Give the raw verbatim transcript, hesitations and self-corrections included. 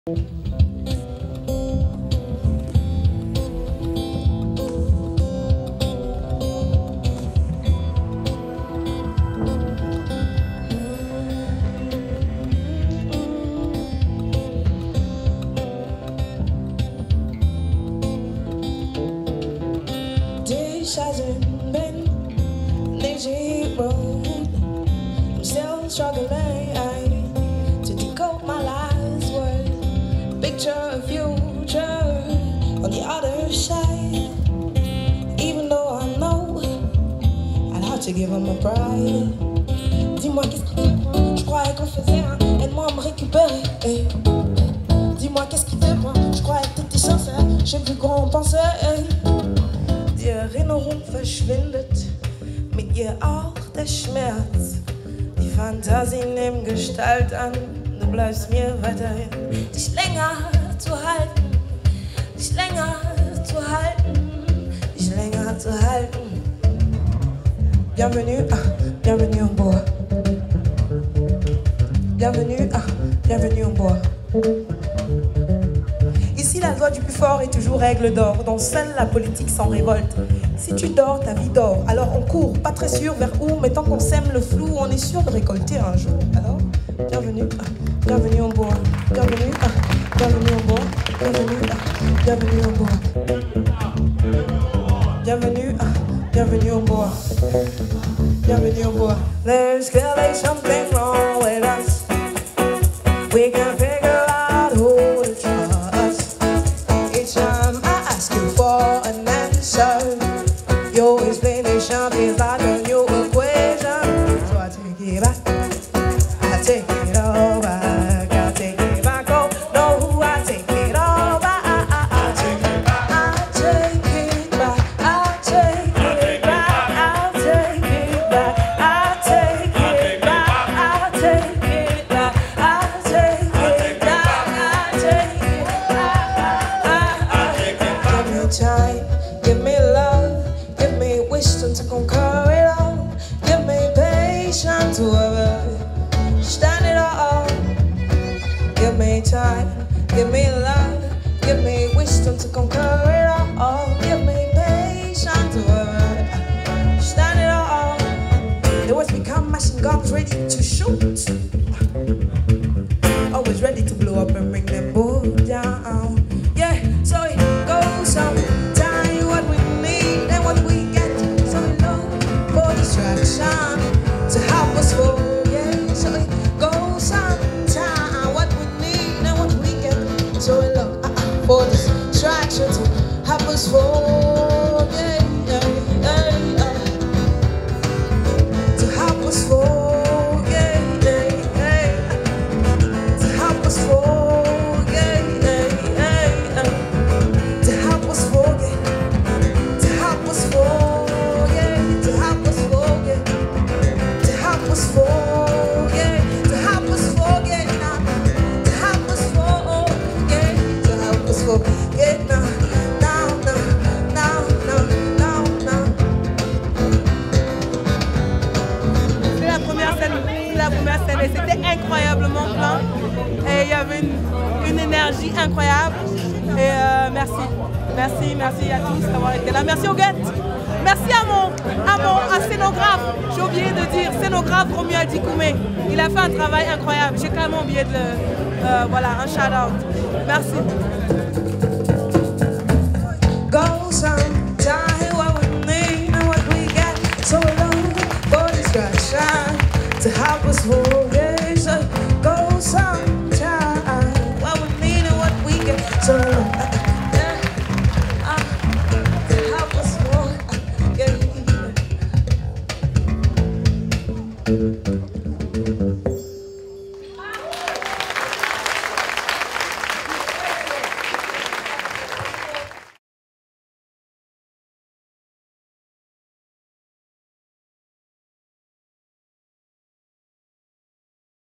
This hasn't been an easy road. I'm still struggling to decode my life's word. Picture a future on the other side. Even though I know I'd have to give up my pride. Dis-moi qu'est-ce qui te prend? Je croyais qu'on faisait un aide-moi à me récupérer. Hey. Dis-moi qu'est-ce qui te prend? Je croyais que t'étais sincère. J'ai plus grand pensé. Hey. Die Erinnerung verschwindet mit ihr auch der Schmerz. Die Fantasie nimmt Gestalt an, du bleibst mir weiterhin. Dich länger zu halten, dich länger zu halten, dich länger zu halten. Bienvenue, ah, bienvenue en bois. Bienvenue, ah, bienvenue en bois. Ici, la loi du plus fort est toujours règle d'or, dont seule la politique s'en révolte. Si tu dors, ta vie dort. Alors on court, pas très sûr vers où, mais tant qu'on sème le flou, on est sûr de récolter un jour. Alors, bienvenue, ah, bienvenue en bois. Bienvenue, ah, bienvenue en bois. Bienvenue, ah, bienvenue en bois. Bienvenue, ah, bienvenue en bois. Bienvenue en bois. There's clearly something wrong with us. We can figure out who to trust. Each time I ask you for an answer, you always play the champions like a new equation. So I take it back, I take it all back, I take it back, oh no, I take it all back, I, I, I take it back, I take it back, I take it back, I take it back, I take it back, I take it back, I take it back, I take it back. Give me time, give me love, give me wisdom to conquer it all. Give me patience to understand it all. Give me time, give me love, give me wisdom to conquer it all. Give me patience to understand it all. The words become machine guns ready to shoot. Always ready to blow up and bring them both down. Yeah, so it goes sometime what we need and what we get. So we look for distraction to help us forget. So it goes sometime what we need and what we get. So we look uh, for distraction to help us forget. Yeah, yeah, yeah. To help us forget. Yeah, yeah. To help us forget. Yeah, yeah, yeah. To help us forget. To help us forget. To help us forget. To help us forget. To help us forget now. To help us forget. To help us forget now. Now, now, now, now, now, now. C'est la première scène, c'est la première scène et c'était incroyablement plein et il y avait une, une énergie incroyable et euh, merci, merci, merci à tous d'avoir été là, merci aux guettes, merci à mon, à mon à scénographe, j'ai oublié de dire, scénographe Romuald Dikoumé, il a fait un travail incroyable, j'ai quand même oublié de le, euh, voilà, un shout out, merci. Go sometime what we need and what we got. So we look for distraction to help us forget.